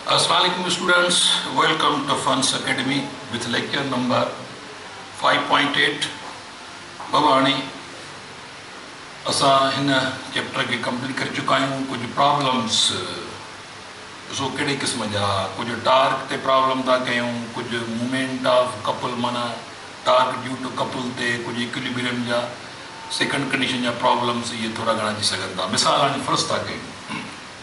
Assalamualaikum students, welcome to Funds Academy with lecture number 5.8. बाबाणी असां हिन chapter के complete कर चुका आहियूं। कुछ प्रॉब्लम्स सो कहिड़े क़िस्म जा, कुछ टार्क ते प्रॉब्लम था कयूं, कुछ मूवमेंट ऑफ कपल माना टार्क ड्यू टू कपल ते, कुछ इक्विलिब्रियम जा सेकंड कंडीशन जा प्रॉब्लम्स ये थोड़ा घणा थी सघनि था। मिसाल हाणे फर्स्ट था कयूं,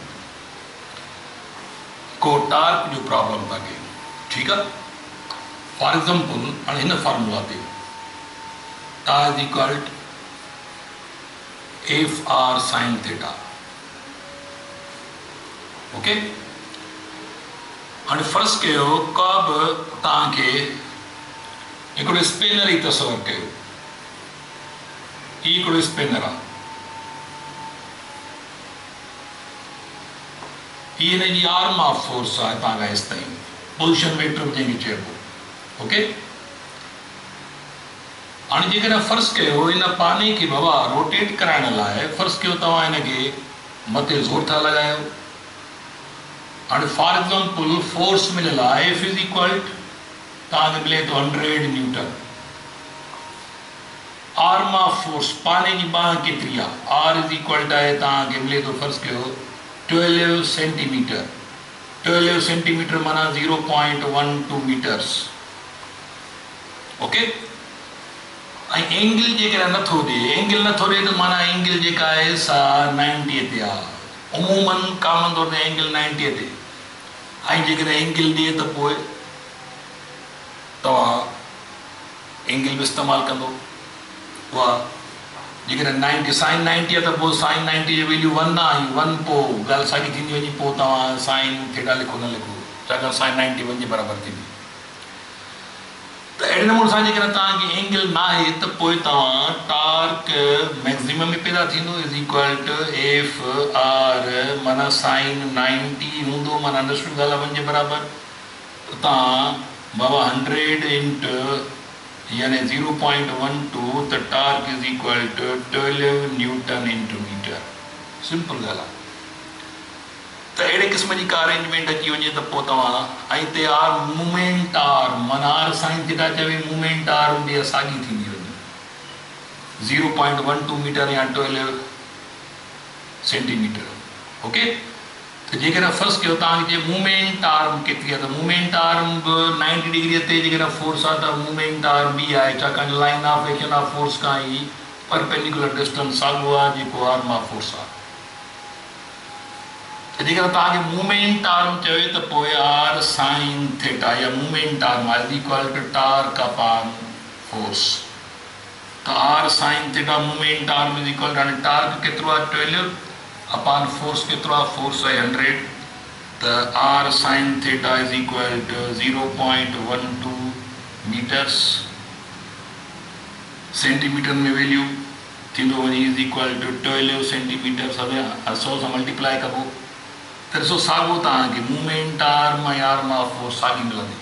को टार्क जो प्रॉब्लम था कयूं, ठीक है। फॉर एग्जांपल हाणे हिन फार्मूला ते torque is equal to F R sine theta, okay. हाणे फर्ज़ कयो का बि तव्हांखे हिकिड़ो स्पेनर ई तस्वर कयो, ही हिकिड़ो स्पेनर आहे, ही हिन जी आर्म ऑफ फोर्स आहे तव्हां खां हेसि ताईं, पोजिशन वेक्टर बि जंहिंखे चइबो, ओके। हाणे जेकॾहिं फ़र्ज़ु कयो हिन पाने खे बाबा रोटेट कराइण लाइ फ़र्ज़ु कयो तव्हां हिनखे मथे ज़ोर था लॻायो। हाणे फॉर एग्जांपल फोर्स मिलियल आहे एफ इज़ इक्वल तव्हांखे मिले थो 100 न्यूटन। आर्म ऑफ फोर्स पाने जी बांह केतिरी आहे, आर इज़ इक्वल आहे तव्हांखे मिले थो फ़र्ज़ु कयो 12 सेंटीमीटर। 12 सेंटीमीटर माना 0.12 मीटर्स, ओके। ऐं एंगल जेकॾहिं नथो ॾिए, एंगल नथो ॾिए त माना एंगल जेका आहे सा 90 ते आहे। उमूमन कॉमन तौर ते एंगल 90 ते, ऐं जेकॾहिं एंगल ॾिए त पोइ तव्हां एंगल बि इस्तेमालु कंदो। उहा जेकॾहिं 90 साइन 90 आहे त पोइ साइन 90 जी वैल्यू 1 आहे, 1 पोइ ॻाल्हि साॻी थींदी वञे, पोइ तव्हां साइन थीटा लिखो न लिखो, छाकाणि साइन 90 1 जे बराबरि थींदी। त अहिड़े नमूने सां जेकॾहिं तव्हांखे एंगल न आहे त पोइ तव्हां टार्क मैक्सिमम में पैदा थींदो is equal to F R माना साइन 90 हूंदो, माना अंडरस्टूड ॻाल्हि आहे 1 जे बराबरि। त तव्हां बाबा 100 इंटू यानी 0.12 त torque is equal to 12 newton into metre. Simple ॻाल्हि आहे। त अहिड़े क़िस्म जी का अरेंजमेंट अची वञे त पोइ तव्हां ऐं ते आर मूवमेंट आर्म माना आर साइन थीटा चवे, मूवमेंट आर्म बि साॻी थींदी वञे 0.12 मीटर या 12 सेंटीमीटर, ओके। त जेकॾहिं फ़र्ज़ु कयो तव्हांखे मूवमेंट आर्म केतिरी आहे त मूवमेंट आर्म बि 90 डिग्री ते जेकॾहिं फोर्स आहे त मूवमेंट आर्म बि आहे, छाकाणि line of action of force खां ई परपेंडिकुलर डिस्टेंस साॻियो आहे जेको आर्म ऑफ फोर्स आहे। त जेकॾहिं तव्हांखे मूवमेंट आर्म चवे त पोइ आर साइन थीटा या movement arm is equal to torque upon force. त R sine theta movement arm is equal to, हाणे टार्क केतिरो आहे 12 अपॉन फोर्स केतिरो आहे, फोर्स आहे 100। त R sine theta is equal to 0.12 metres, centimetre में वैल्यू थींदो वञे इज़ इक्वल टू 12 सेंटीमीटर, 100 सां मल्टीप्लाई कबो त ॾिसो साॻियो तव्हांखे मूवमेंट आर्म ऐं आर्म ऑफ फोर्स साॻी मिलंदी,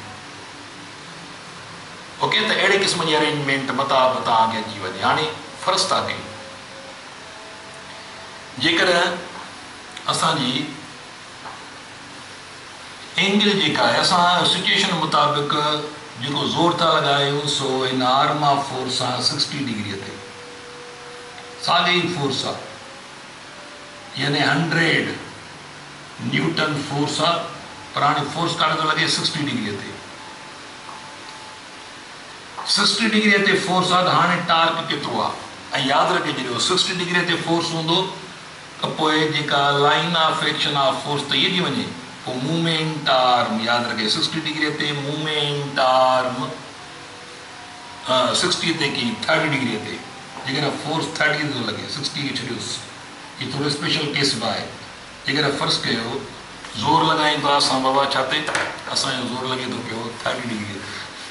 ओके। त अहिड़े क़िस्म जी अरेंजमेंट मता बि तव्हांखे अची वञे। हाणे फ़र्ज़ु था कयूं जेकॾहिं असांजी एंगल जेका आहे असां सिचुएशन मुताबिक़ जेको ज़ोर था लॻायूं सो हिन आर्म ऑफ फोर्स सां 60 डिग्रीअ ते साॻी फोर्स आहे, यानी 100 न्यूटन फोर्स आहे, पर हाणे फोर्स काॾे थो लॻे 60 डिग्रीअ ते। 60 डिग्रीअ ते फोर्स आहे त हाणे टार्क केतिरो आहे, ऐं यादि रखे छॾियो 60 डिग्रीअ ते फोर्स हूंदो त पोइ जेका line of action of force त इहे थी वञे, पोइ मूवमेंट आर्म यादि रखे 60 डिग्रीअ ते मूवमेंट आर्म 60 ते की 30 डिग्रीअ ते जेकॾहिं फोर्स 30 थो लॻे, 60 खे छॾियोसि, हीअ थोरो स्पेशल केस बि आहे। जेकॾहिं फ़र्ज़ु कयो ज़ोर लॻायूं था असां बाबा छा ते, असांजो ज़ोर लॻे थो पियो 30 डिग्री ते।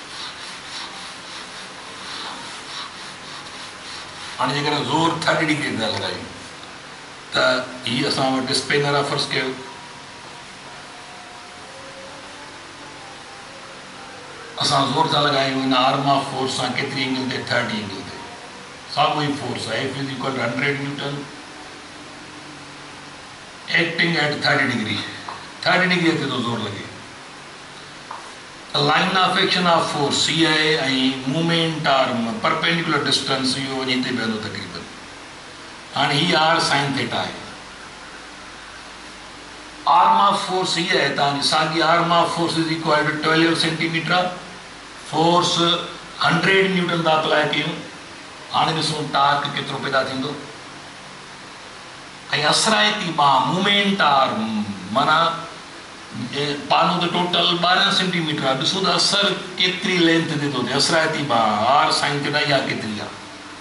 हाणे जेकॾहिं ज़ोर 30 डिग्री ते लॻायूं त हीअ असां वटि स्पेनर आहे। फ़र्ज़ु कयो असां ज़ोर था लॻायूं हिन आर्म ऑफ फोर्स सां केतिरी एंगल ते, 30 एंगल ते, साॻियो ई फोर्स आहे F is equal to 100 newton acting at 30 degree. 30 degree ते तो जोर लगे। Line of action of force ये है मूवमेंट आर्म परपेंडिकुलर डिस्टेंस यो वही ते बेंदो तकरीबन। हाँ ही आर साइन थीटा है। आर्म ऑफ फोर्स ये है ताकि सागी arm of force is equal to 12 centimetre force 100 newton दा अप्लाई कयूं। हाँ ॾिसूं टार्क केतिरो पैदा थींदो ऐं असराइती बांह मूवमेंट आर्म माना पानो तो टोटल 12 सेंटीमीटर आहे। ॾिसो त असर केतिरी लेंथ ते थो थिए असराइती बांह आर साइन थीटा या केतिरी आहे।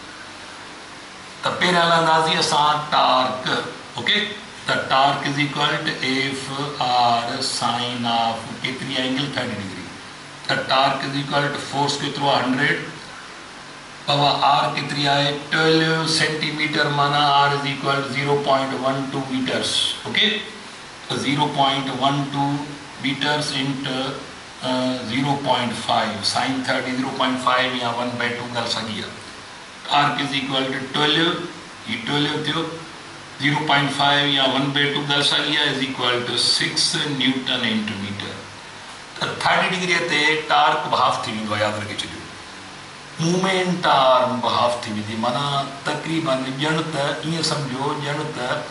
त पहिरियां हलंदासीं असां टार्क। ओके त torque is equal to F R sine of केतिरी एंगल 30 डिग्री। त torque is equal to force केतिरो आहे 100 बाबा आर केतिरी आहे 12 सेंटीमीटर माना R is equal 0.12 meters. Okay 0.12 meters into 0.5 sin 30 0.5 या 1/2 कर सकिया। आर्क इज इक्वल टू 12 ये 12 थियो 0.5 या 1/2 कर सकिया is equal to 6 newton into meter. तो 30 डिग्री ते टार्क हाफ थी वेंदो याद रखी छो। मूवमेंट आर्म हाफ थी वेंदी माना तकरीबन ॼण त ईअं सम्झो ॼण त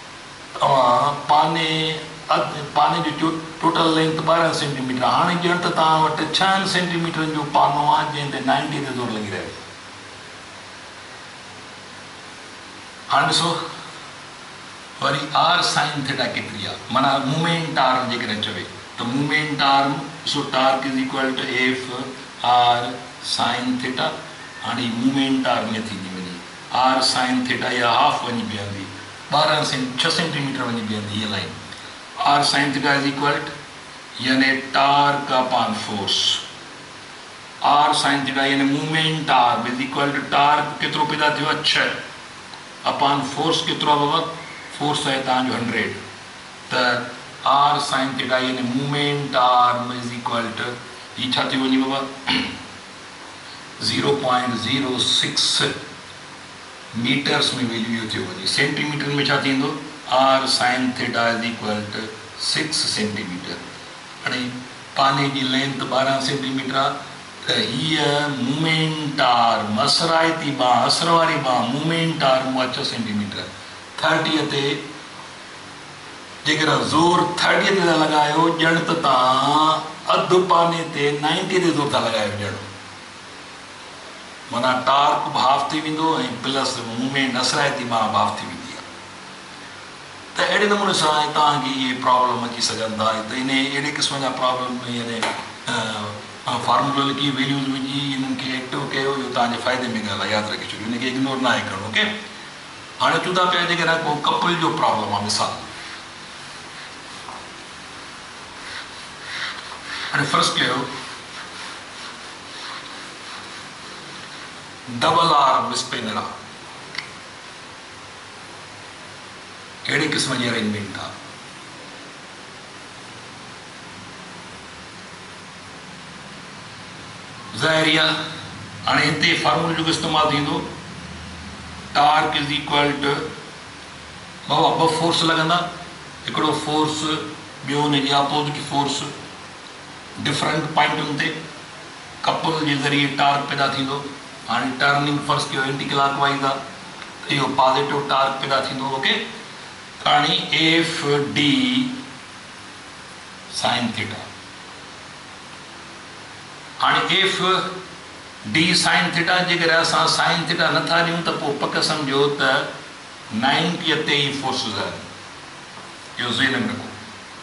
पाने जो टोटल लेंथ 12 सेंटीमीटर हाँ ॼण त तव्हां वटि 6 सेंटीमीटर जो पानो आहे जंहिं ते 90 ते ज़ोर लॻी रहे। हाँ ॾिसो वरी आर साइन थीटा केतिरी आहे माना मूवमेंट आर्म जेकॾहिं चवे त मूवमेंट आर्म ॾिसो torque is equal to F R sine theta. हाणे मूवमेंट आर्म में थींदी वञे आर साइन थीटा या हाफ वञी बीहंदी 6 सेंटीमीटर वञी बीहंदी ये line. R sine theta is equal to यानी torque upon force R sine theta यानी movement arm is equal to torque केतिरो पैदा थियो 6 अपॉन फोर्स केतिरो आहे बाबा फोर्स है तव्हांजो 100 त आर साइन थीटा यानी movement arm is equal to ही छा थी वञे बाबा 0.06 मीटर्स में वैल्यू थी वञे। सेंटीमीटर में छा थींदो R sine theta is equal to 6 centimeter. हाणे पाने की लेंथ 12 सेंटीमीटर आहे त हीअ मूवमेंट आर्म असराइती बांह असर वारी बांह मूवमेंट आर्म 6 सेंटीमीटर 30 ते जेकर ज़ोर 30 ते लॻायो ॼण त तव्हां अधु पाने ते 90 ते ज़ोर था लॻायो ॼण माना टार्क भाफ थी वेंदो ऐं प्लस मूवमेंट असराइती बांह भाफ थी वेंदी आहे। त अहिड़े नमूने सां तव्हांखे इहे प्रॉब्लम अची सघनि था। त इन अहिड़े क़िस्म जा प्रॉब्लम यानी फार्मूला लिखी वैल्यूज़ विझी इन्हनि खे एक्टिव कयो इहो तव्हांजे फ़ाइदे में ॻाल्हि आहे यादि रखी छॾियो इनखे इग्नोर न आहे करिणो। ओके हाणे चऊं था पिया जेकॾहिं को कपल जो प्रॉब्लम आहे मिसाल हाणे फर्स्ट कयो डबल आर्म स्पिनर आहे कहिड़े क़िस्म जी अरेंजमेंट आहे ज़ाहिर आहे हाणे हिते फार्मूले जो इस्तेमालु थींदो टार्क इज इक्वल टू बाबा 2 फोर्स लॻंदा हिकिड़ो फोर्स ॿियो हुनजी अपोजिट फोर्स डिफरेंट पॉइंटुनि ते कपल जे ज़रिए टार्क पैदा थींदो। हाणे टर्निंग फर्स्ट कयो एंटी क्लॉक वाइज आहे त इहो पॉजिटिव टार्क पैदा थींदो। ओके हाणे एफ डी साइन थीटा हाणे एफ डी साइन थीटा जेकर असां साइन थीटा नथा ॾियूं त पोइ पक सम्झो त 90 ते ई फोर्सिस आहिनि इहो ज़हन में रखो।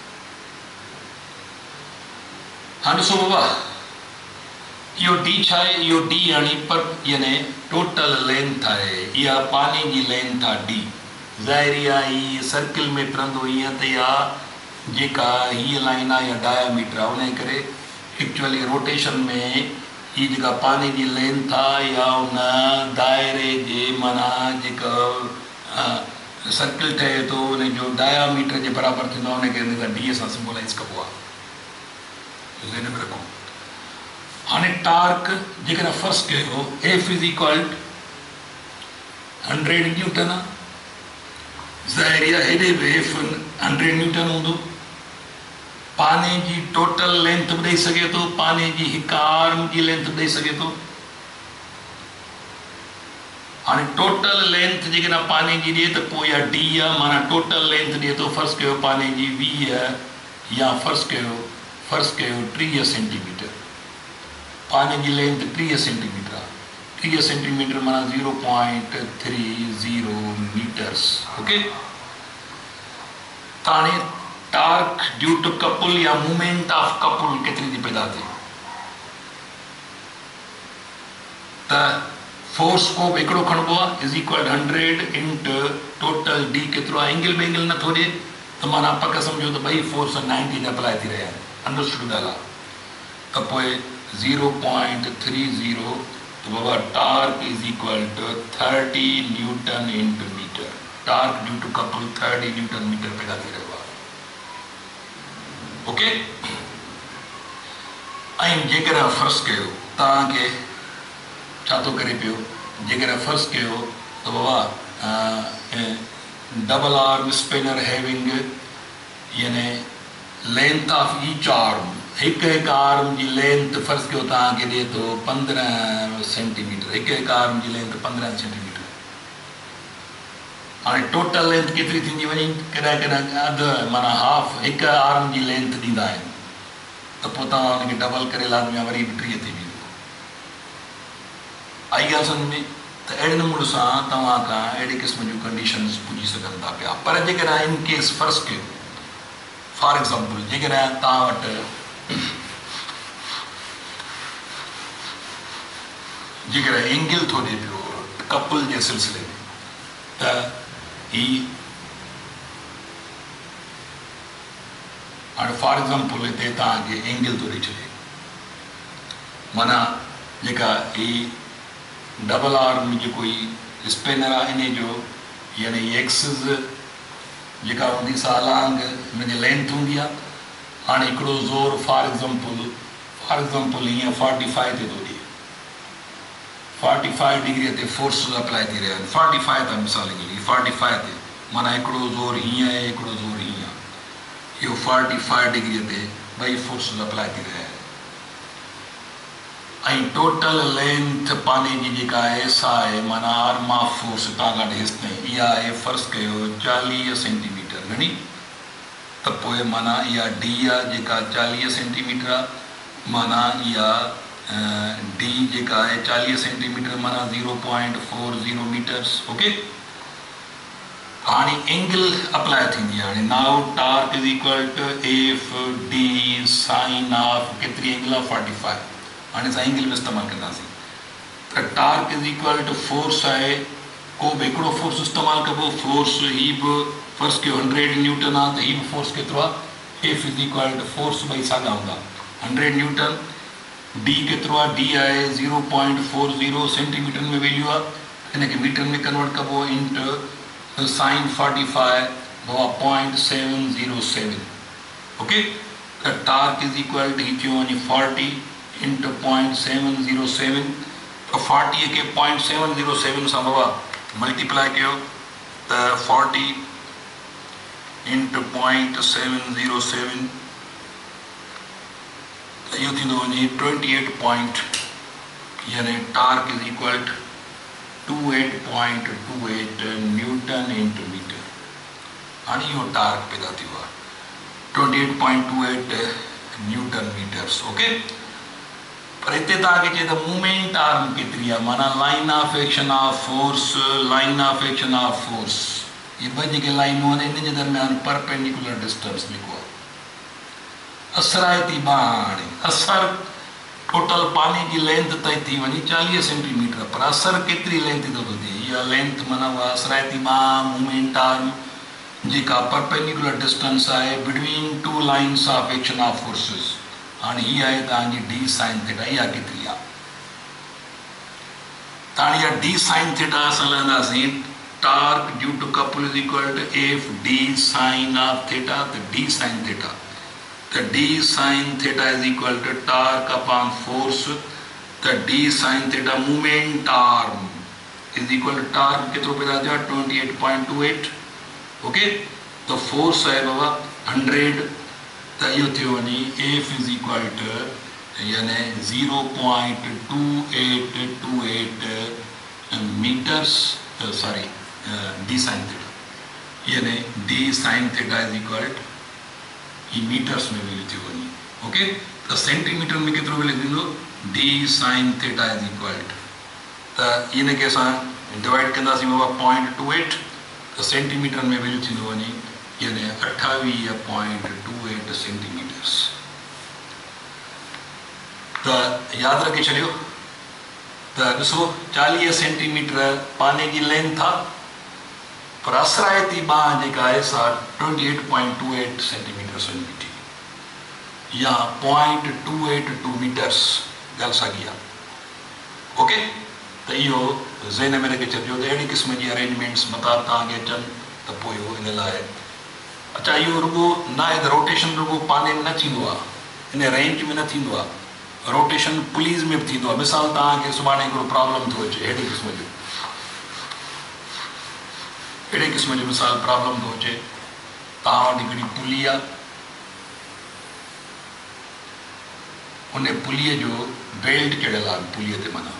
हाणे ॾिसो बाबा इहो डी छा आहे इहो डी यानी पर यानी टोटल लेंथ आहे इहा पानी जी लेंथ आहे डी। ज़ाहिरी आहे हीअ सर्किल में फिरंदो ईअं त इहा जेका हीअ लाइन आहे इहा डायामीटर आहे उन करे एक्चुअली रोटेशन में हीअ जेका पानी जी लेंथ आहे इहा उन दायरे जे माना जेका सर्किल ठहे थो उन जो डायामीटर जे बराबरि थींदो आहे उनखे हिन डी सां सिम्बोलाइज़ कबो आहे ज़हन में रखो। हाणे टार्क जेकॾहिं फर्स्ट कयो एफ इज इक्वल 100 न्यूटन आहे ज़ाहिरी आहे हेॾे बि एफ 100 न्यूटन हूंदो पाने जी टोटल लेंथ ॿुधाई सघे थो, पाने जी हिक आर्म जी लेंथ ॿुधाई सघे थो। हाणे टोटल लेंथ जेकॾहिं पाने जी ॾिए त पोइ इहा डी आहे, माना टोटल लेंथ ॾिए थो फर्ज़ कयो पाने जी 20 या फर्ज़ कयो 30 सेंटीमीटर। पाने जी लेंथ 30 सेंटीमीटर आहे। 30 सेंटीमीटर माना 0.30 मीटर्स। ओके, त हाणे टार्क ड्यू टू कपुल या मूवमेंट ऑफ कपुल केतिरी थी पैदा थिए? त फोर्स को हिकिड़ो खणबो आहे is equal 100 into total D केतिरो आहे, एंगल बेंगल नथो ॾिए त माना पक सम्झो त ॿई फोर्स 90 ते अप्लाई थी रहिया आहिनि। अंडरस्टूड ॻाल्हि आहे। त पोइ 0.30 त बाबा torque is equal to 30 newton into meter. Torque due to couple 30 newton meter पैदा थी रहियो आहे। ओके, ऐं जेकर फर्ज़ कयो तव्हांखे छा थो करे पियो, जेकर फर्ज़ कयो त बाबा डबल आर्म स्पिनर हैविंग यानी लेंथ ऑफ ईच आर्म, हिकु आर्म जी लेंथ फर्ज़ कयो तव्हांखे ॾिए थो 15 सेंटीमीटर, हिकु आर्म जी लेंथ 15 सेंटीमीटर। हाणे टोटल लेंथ केतिरी थींदी वञे, कॾहिं कॾहिं अधु माना हाफ हिकु आर्म जी लेंथ ॾींदा आहिनि, त पोइ तव्हां हुनखे डबल करे लाज़मी वरी बि 30 थी वेंदो। आई ॻाल्हि सम्झ में? त अहिड़े नमूने सां तव्हां खां अहिड़े क़िस्म जूं कंडीशन्स पुॼी सघनि था पिया। पर जेकॾहिं इन केस फर्ज़ कयो फॉर एग्ज़ाम्पल जेकॾहिं तव्हां वटि जेकॾहिं एंगल थो ॾिए पियो कपुल जे सिलसिले में, त ही हाणे फॉर एग्ज़ाम्पल हिते तव्हांखे एंगल थो ॾेई छॾे, माना जेका ही डबल आर्म जेको ही स्पिनर आहे इन जो यानी एक्सिस जेका हूंदी सा अलांग हुनजी लेंथ हूंदी आहे। हाणे हिकिड़ो ज़ोर फॉर एग्ज़ाम्पल हीअं 45 ते थो ॾिए, 45 डिग्री ते फोर्स अप्लाई थी रहिया आहिनि। 45 ते मिसाल के लिए 45 ते माना हिकिड़ो ज़ोर हीअं आहे, हिकिड़ो ज़ोर हीअं आहे। इहो 45 डिग्री ते ॿई फोर्स अप्लाई थी रहिया आहिनि। ऐं टोटल लेंथ पाने जी जेका आहे सा आहे माना आर्म ऑफ फोर्स हितां खां हेसि ताईं इहा आहे फर्ज़ कयो 40 सेंटीमीटर घणी, त पोइ माना इहा डी आहे जेका 40 सेंटीमीटर आहे, माना इहा डी जेका आहे 40 सेंटीमीटर माना 0.40 मीटर्स। ओके, हाणे एंगल अप्लाई थींदी आहे। हाणे now torque is equal to F D sine of केतिरी एंगल आहे 45। हाणे असां एंगल में इस्तेमालु कंदासीं त torque is equal to force आहे, को बि हिकिड़ो फोर्स इस्तेमालु कबो, फोर्स ही बि फर्ज़ कयो 100 न्यूटन आहे त ही बि फोर्स केतिरो आहे, F is equal to force ॿई साॻा हूंदा 100 न्यूटन। डी केतिरो आहे, डी आहे 0.40 सेंटीमीटर में वैल्यू आहे, हिनखे मीटर में कन्वर्ट कबो इंटू साइन 45 0.707। ओके, त टार्क इज़ इक्वल टू ही थियो वञे 40 इंटू 0.707। तो 40 के 0.707 सां बाबा मल्टीप्लाई कयो त 40 इंटू 0.707 त इहो थींदो वञे 28 पॉइंट यानी torque is equal to 28.28 newton into meter. हाणे इहो टार्क पैदा थियो आहे 28.28 न्यूटन मीटर्स। ओके, पर हिते तव्हांखे चए त मूवमेंट आर्म केतिरी आहे, माना line of action of force, line of action of force, ये ॿ जेके लाइनूं आहिनि इन जे दरमियान परपेंडिकुलर डिस्टेंस जेको आहे असराइती बाह। हाणे असर टोटल पानी जी लेंथ तय थी वञे 40 सेंटीमीटर, पर असर केतिरी लेंथ थो थिए, इहा लेंथ माना उहा असराइती बाह मूवमेंट आर्म जेका परपेंडिकुलर डिस्टेंस आहे between two lines of action of forces. हाणे हीअ आहे तव्हांजी डी साइन थीटा, इहा केतिरी आहे? त हाणे इहा डी साइन थीटा असां लहंदासीं torque due to couple is equal to F D sine of theta, त डी साइन थीटा, त D sine theta is equal to torque upon force, त D sine theta movement arm is equal to torque केतिरो पैदा थियो आहे 28.28। Okay, तो force है बाबा 100 त इहो थियो वञे F इज़ इक्वल टू यानी 0.2828 meters sorry D sine theta यानी D sine theta is equal ई मीटर्स में वैल्यू थी वञे ओके त सेंटीमीटर में केतिरो वैल्यू थींदो D sine theta is equal त इन खे असां डिवाइड कंदासीं बाबा 0.28 त सेंटीमीटर में वैल्यू थींदो वञे यानी 28.28 सेंटीमीटर्स त यादि रखी छॾियो त ॾिसो 40 सेंटीमीटर पाने जी लेंथ आहे पर असराइती बांह जेका आहे सा 28.28 सेंटीमीटर बीठी या 0.282 मीटर्स ॻाल्हि साॻी आहे ओके त इहो ज़हन में रखी छॾियो त अहिड़ी क़िस्म जी अरेंजमेंट्स मता तव्हांखे अचनि त पोइ इहो इन लाइ अच्छा इहो रुगो न आहे त रोटेशन रुगो पाने में न थींदो आहे इन रेंज में न थींदो आहे रोटेशन पुलीस में भी थींदो आहे मिसाल तव्हांखे सुभाणे हिकिड़ो प्रॉब्लम थो अचे अहिड़े क़िस्म जो मिसाल प्रॉब्लम थो अचे तव्हां वटि हिकिड़ी पुली आहे उन पुलीअ जो बेल्ट चढ़ियल आहे पुलीअ ते माना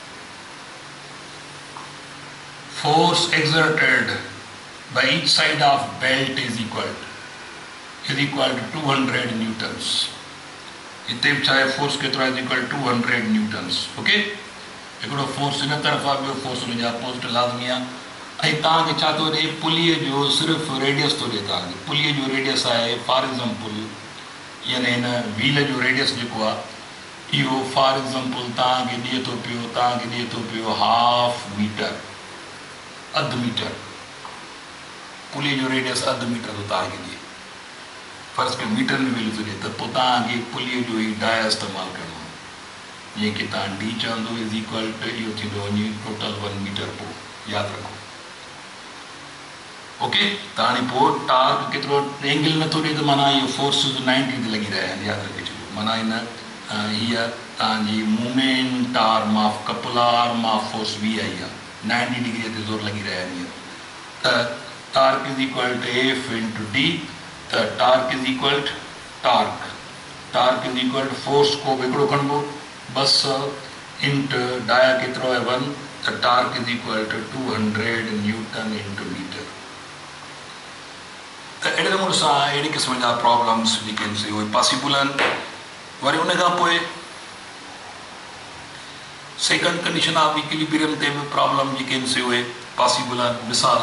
force exerted by each side of belt is equal to 200 newtons इते भी चाहे फोर्स केतिरो आहे इक्वल 200 न्यूटन्स ओके हिकिड़ो फोर्स इन तरफ़ आहे ॿियो फोर्स उन जा अपोजिट लाज़मी आहे ऐं तव्हांखे छा थो ॾे पुलीअ जो सिर्फ़ु रेडियस थो ॾे तव्हांखे पुलीअ जो रेडियस आहे फॉर एग्ज़ाम्पल यानी हिन व्हील जो रेडियस जेको आहे इहो फॉर एग्ज़ाम्पल तव्हांखे ॾिए थो पियो हाफ मीटर अधु मीटर पुलीअ जो रेडियस अधु मीटर थो तव्हांखे ॾिए फर्ज़ के मीटर में वैल्यू थो ॾिए त पोइ तव्हांखे पुलीअ जो ई डाया इस्तेमालु करिणो आहे जीअं की तव्हां डी चवंदो इज़ इक्वल टू इहो थींदो वञे टोटल 1 मीटर पोइ यादि रखो ओके त हाणे पोइ टार्क केतिरो एंगल नथो ॾिए त माना इहो फोर्स 90 ते लॻी रहिया आहिनि यादि रखे छॾियो माना हिन हीअ तव्हांजी movement arm of couple arm of force वी आई आहे 90 डिग्री ते ज़ोर लॻी रहिया आहिनि त torque is equal to F into D त torque is equal to force को बि हिकिड़ो खणिबो 200 इंटू डाया केतिरो आहे 1 त torque is equal to 200 newton into meter त अहिड़े नमूने सां अहिड़ी क़िस्म जा प्रॉब्लम्स जेके आहिनि से उहे पॉसिबल आहिनि वरी उन खां पोइ सेकंड कंडीशन ऑफ इक्विलिब्रियम ते बि प्रॉब्लम जेके आहिनि से उहे पॉसिबल आहिनि मिसाल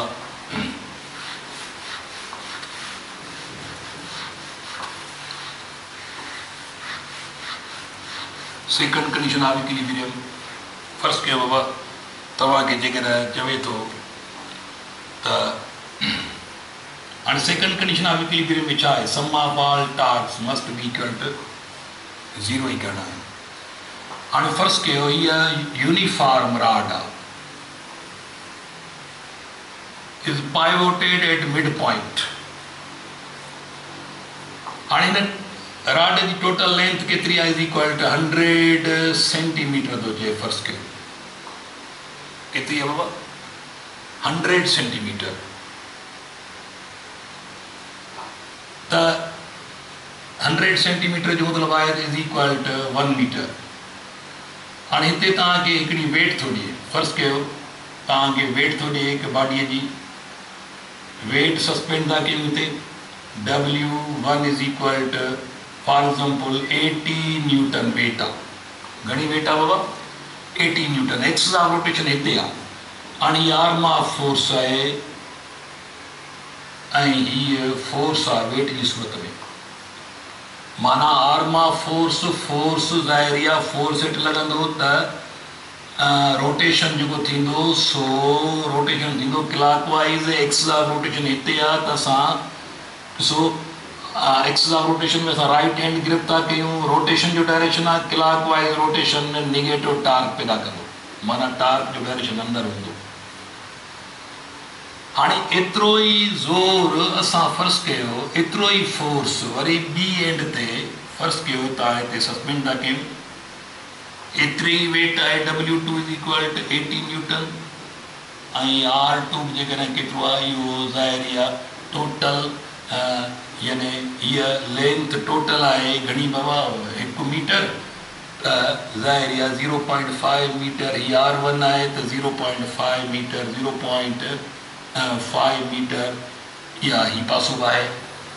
second condition of equilibrium first कयो बाबा तव्हांखे जेकॾहिं चवे थो त हाणे सेकंड कंडीशन ऑफ इक्विलिब्रियम में छा आहे sum of all torques must be equal to 0 ई करणा आहिनि हाणे फर्स्ट कयो हीअ यूनिफॉर्म रॉड आहे is pivoted at mid point हाणे हिन रॉड की टोटल लेंथ केतरी आहे इज़ इक्वल टू 100 सेंटीमीटर थो चए फर्स्ट के केतरी आहे बाबा 100 सेंटीमीटर त 100 सेंटीमीटर जो मतलब आहे इज़ इक्वल टू 1 मीटर हाणे हिते तव्हांखे हिकिड़ी वेट थो ॾिए फर्स्ट कयो तव्हांखे वेट थो ॾिए हिकु बॉडीअ जी वेट सस्पेंड था कयूं हिते W1 is equal to for example 80 newton weight आहे घणी वेट आहे बाबा 80 न्यूटन एक्सिस ऑफ रोटेशन हिते आहे हाणे हीअ आर्म ऑफ फोर्स आहे ऐं हीअ फोर्स आहे वेट जी सूरत में माना आर्म ऑफ फोर्स ज़ाहिर आहे फोर्स हेठि लॻंदो त रोटेशन जेको थींदो सो रोटेशन थींदो क्लॉकवाइज़ एक्सिस ऑफ रोटेशन हिते आहे त असां ॾिसो एक्सिस ऑफ रोटेशन में असां राइट हैंड ग्रिप था कयूं रोटेशन जो डायरेक्शन आहे क्लॉकवाइज़ रोटेशन नेगेटिव टार्क पैदा कंदो माना टार्क जो डायरेक्शन अंदरि हूंदो हाणे एतिरो ई ज़ोर असां फर्ज़ कयो एतिरो ई फोर्स वरी ॿी एंड ते फर्ज़ कयो तव्हां हिते सस्पेंड था कयूं एतिरी वेट आहे W2 is equal two 80 Newton ऐं R2 जेकॾहिं केतिरो आहे इहो ज़ाहिर आहे टोटल यानी ये लेंथ टोटल है घनी बाबा 1 मीटर ज़ाहिर या 0.5 मीटर ही R1 है तो 0.5 मीटर 0.5 मीटर या ही पासो है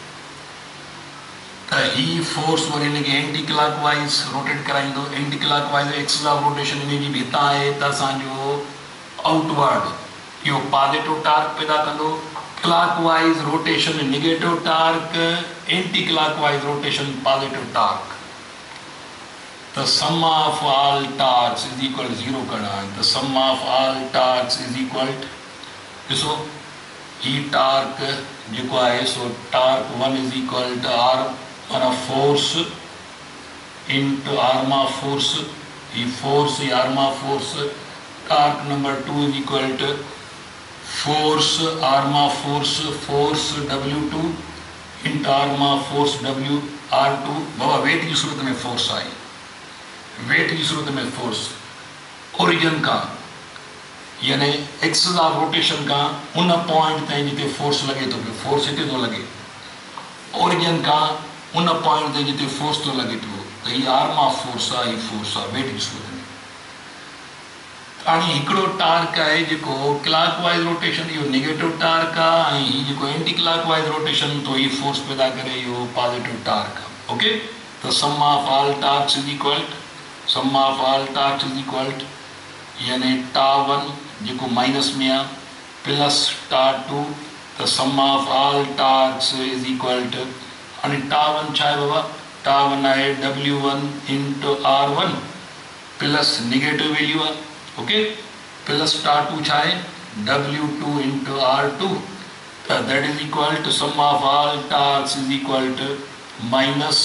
तो ही फोर्स वरी इनके एंटी क्लॉकवाइज रोटेट कराइंदो anti clockwise axis of rotation इन जी भिता है तो असांजो आउटवर्ड यो पॉजिटिव टार्क पैदा कंदो clockwise rotation negative torque anti clockwise rotation positive torque the sum of all torques is equal to 0 करना है the sum of all torques is equal to ॾिसो ही टार्क जेको आहे सो torque 1 is equal to r on a force into arm of force ही force ही arm of force torque number 2 is equal to force arm of force w2 into arm of force w r2 बाबा weight की सूरत में force I wait की सूरत में force origin का यानी एक्सिस ऑफ रोटेशन का उन पॉइंट ताईं जिते फोर्स लगे तो फोर्स हिते तो लगे ओरिजिन का उन पॉइंट ताईं जिते फोर्स तो लगे पियो तो ही आर्म ऑफ फोर्स आहे ही फोर्स आहे वेट की सूरत में हाणे हिकिड़ो टार्क आहे जेको क्लॉकवाइज रोटेशन इहो नेगेटिव टार्क आहे ऐं ही जेको एंटी क्लॉकवाइज रोटेशन तो ही फोर्स पैदा करे इहो पॉजिटिव टार्क आहे ओके तो sum of all torques is equal sum of all torques is equal to यानी टा1 जो माइनस में आ प्लस टा2 the sum of all torques is equal to आणि टा1 छा है बाबा टा1 है w1 into r1 plus negative value है ओके प्लस टा2 छा है w2 into r2 that is equal to sum of all torques is equal to minus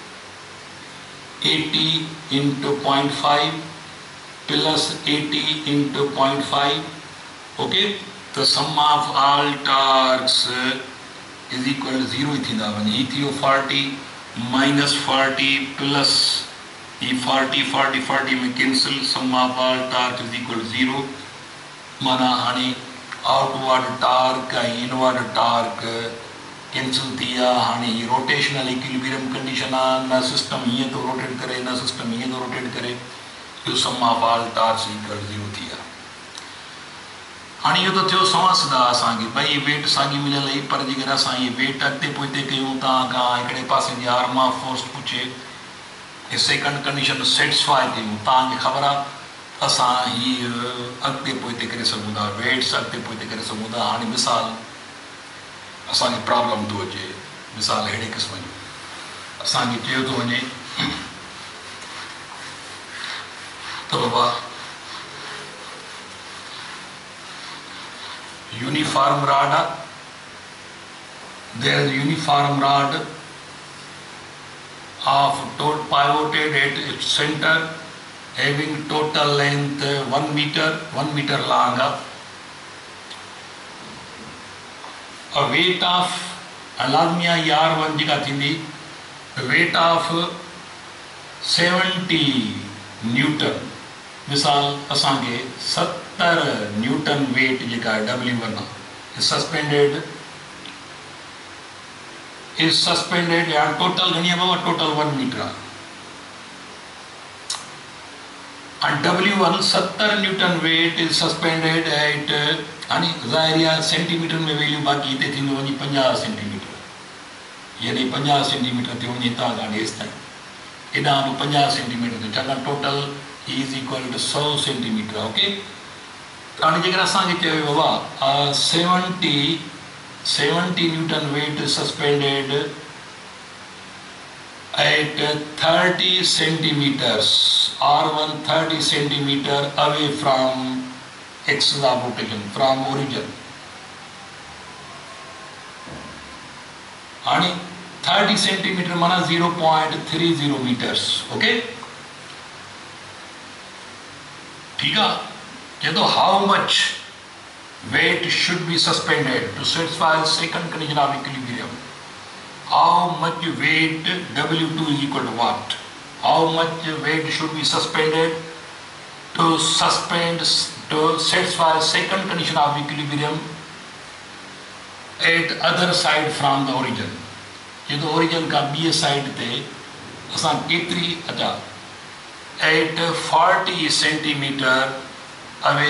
80 into 0.5 plus 80 into 0.5 okay the sum of all torques is equal to 0 थींदा वञे ही थियो 40 minus 40 plus ही 40 में cancel sum of all torques is equal to 0 माना हाणे outward torque ऐं inward torque cancel थी हाँ रोटेशनल इक्विलिब्रियम कंडीशन न सिस्टम हीअं तो रोटेट करे न सिस्टम हीअं तो रोटेट करे जो sum of all torques equal 0 थी हाँ इहो तो थियो सवा सिधा असांखे भई वेट साॻी मिलियल हुई पर जेकर असां इहे वेट अॻिते पोइते कयूं तव्हां खां हिकिड़े पासे जी आर्म ऑफ फोर्स पुछे सेकंड कंडीशन सेटिस्फाई कयूं तव्हांखे ख़बर आहे असां हीअ अॻिते पोइते करे सघूं था वेट्स अॻिते पोइते करे सघूं था हाणे मिसाल असांखे प्रॉब्लम थो अचे मिसाल अहिड़े क़िस्म जी असांखे चयो थो वञे त बाबा यूनिफॉर्म रॉड आहे there is uniform rod of pivoted at its center having total length 1 meter long a weight of लाज़मी R1 जेका थींदी weight of 70 न्यूटन मिसाल असांखे 70 न्यूटन वेट जेका W1 आहे is suspended या टोटल घणी आहे बाबा टोटल 1 मीटर आहे and W1 70 newton weight is suspended at यानी ज़ाहिर आहे सेंटीमीटर में वैल्यू बाक़ी हिते थींदो वञी 50 सेंटीमीटर यानी 50 सेंटीमीटर थी वञे हितां खां हेसि ताईं हेॾां बि 50 सेंटीमीटर थियो छाकाणि total is equal to 100 centimeter okay हाणे जेकर असांखे चयो वियो आहे 70 newton weight suspended at 30 centimeters R1 30 centimeter away from axis of rotation from origin and 30 centimeter mana 0.30 meters okay ठीक है तो how much weight should be suspended to satisfy second condition of equilibrium how much weight W2 is equal to what how much weight should be suspended to satisfy second condition of equilibrium at other side from the origin जो origin का B side ते असां केतिरी अच्छा at 40 centimeter away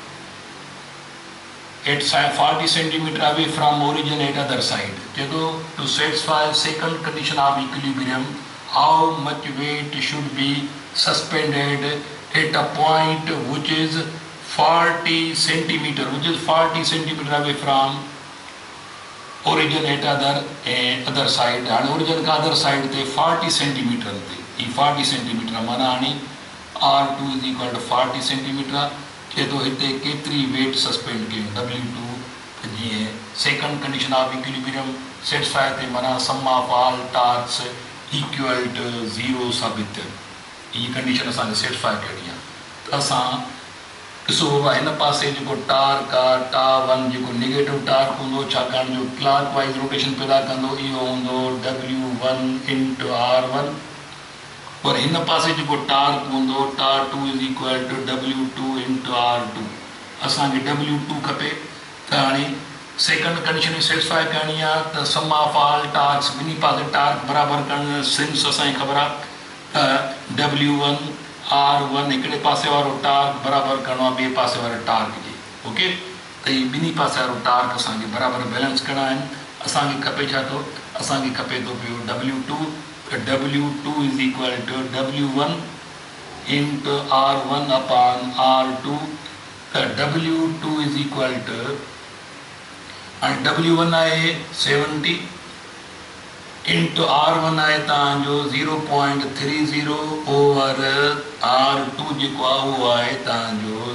at 40 centimeter away from origin at other side. To satisfy second condition of equilibrium, how much weight should be suspended at a point which is 40 centimeter away from origin at other side. And origin ka other side te 40 centimeter te. 40 centimeter mana ani R2 is equal to 40 centimeter. तो हिते केतिरी weight suspend कयूं W2 जीअं second condition of equilibrium satisfy थिए माना sum of all torques equal to 0 साबित थियनि हीअ कंडीशन असांखे सेटिस्फाई करणी आहे त असां ॾिसो बाबा हिन पासे जेको टार्क आहे टा1 जेको नेगेटिव टार्क हूंदो छाकाणि जो क्लॉक वाइज रोटेशन पैदा कंदो इहो हूंदो W1 इंटू R1 और इन पासे जो टार्क होंदो टा2 is equal to W2 into R2 असांखे W2 खपे त हाणे सेकंड कंडीशन सेटिस्फाई करणी आहे त सम ऑफ ऑल टार्क्स ॿिन्ही पासे टार्क बराबरि करणु सिंस असांखे ख़बर आहे त W1 R1 हिकिड़े पासे वारो टार्क बराबरि करिणो आहे ॿिए पासे वारे टार्क जे ओके त हीअ ॿिन्ही पासे वारो टार्क असांखे बराबरि बैलेंस करणा आहिनि असांखे खपे छा थो असांखे खपे थो पियो W2 W2 is equal to W1 into R1 upon R2. W2 is equal to and W1 आहे 70 into R1 आहे तव्हांजो 0.30 over R2 जेको आहे उहो आहे तव्हांजो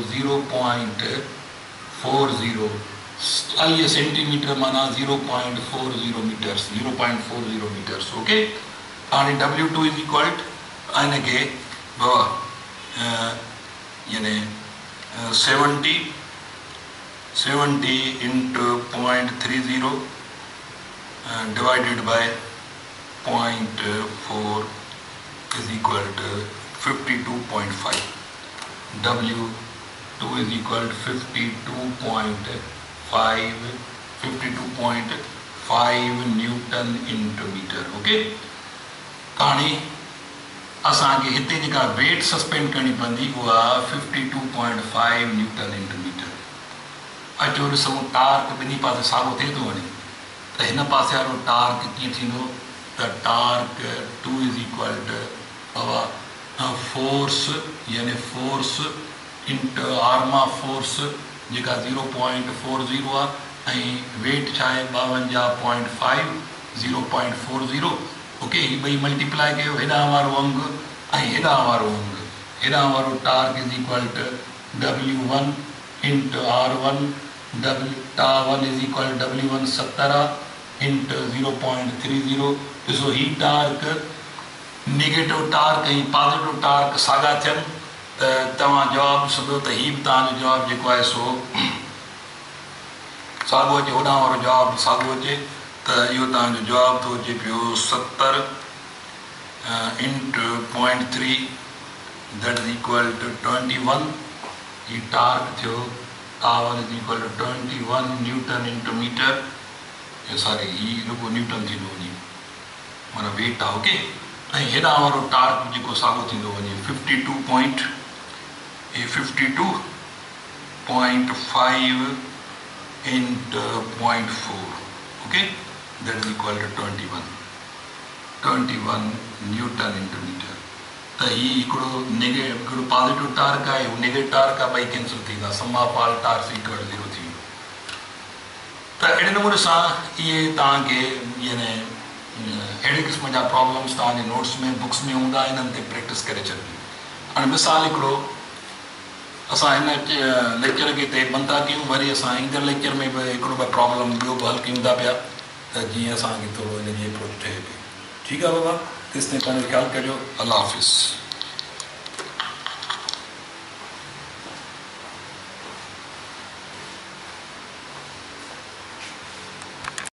0.40 40 सेंटीमीटर माना 0.40 meters 0.40 meters okay and W2 is equal to हिनखे यानी 70 into 0.30 divided by 0.4 is equal to 52.5. W2 is equal to 52.5 Newton into meter. Okay. हाणे असांखे हिते जेका वेट सस्पेंड करणी पवंदी उहा 52.5 न्यूटन इंटू मीटर अचो ॾिसूं टार्क ॿिन्ही पासे साॻियो थिए थो वञे त हिन पासे वारो टार्क कीअं थींदो त torque 2 is equal to force यानी फोर्स इंटू आर्मा फोर्स जेका 0.40 आहे ऐं वेट छा आहे 52.5 0.40 ओके ही ॿई मल्टीप्लाई कयो हेॾां वारो अंग ऐं हेॾां वारो अंग हेॾां वारो torque is equal to W1 into R1 टा1 is equal to W1 70 into 0.30 ॾिसो ही टार्क नेगेटिव टार्क ऐं पॉज़िटिव टार्क साॻा थियनि त तव्हां जवाबु ॾिसंदो त हीउ बि तव्हांजो जवाबु जेको आहे सो साॻियो अचे होॾां वारो जवाबु साॻियो अचे त इहो तव्हांजो जवाबु थो अचे पियो 70 into 0.3 that is equal to 21 ही टार्क थियो R1 is equal to 21 newton into meter sorry ही रुगो न्यूटन थींदो वञे माना वेट आहे ओके ऐं हेॾां वारो टार्क जेको साॻियो थींदो वञे 52.5 into 0.4 okay that is equal to 21 newton into meter त ही हिकिड़ो पॉजिटिव टार्क आहे हू नेगेटिव टार्क आहे ॿई कैंसिल थींदा sum of all torques equal to 0 थी त अहिड़े नमूने सां इहे तव्हांखे यानी अहिड़े क़िस्म जा प्रॉब्लम्स तव्हांजे नोट्स में बुक्स में हूंदा इन्हनि ते प्रैक्टिस करे छॾिबी हाणे मिसाल हिकिड़ो असां हिन लेक्चर खे हिते बंदि था कयूं वरी असां ईंदड़ लेक्चर में बि हिकिड़ो ॿ प्रॉब्लम ॿियो बि हल कयूं था पिया त जीअं असांखे थोरो हिन जी अप्रोच ठहे पई ठीकु आहे बाबा तेसिताईं पंहिंजो ख़्यालु कजो अल्लाह हाफ़िज़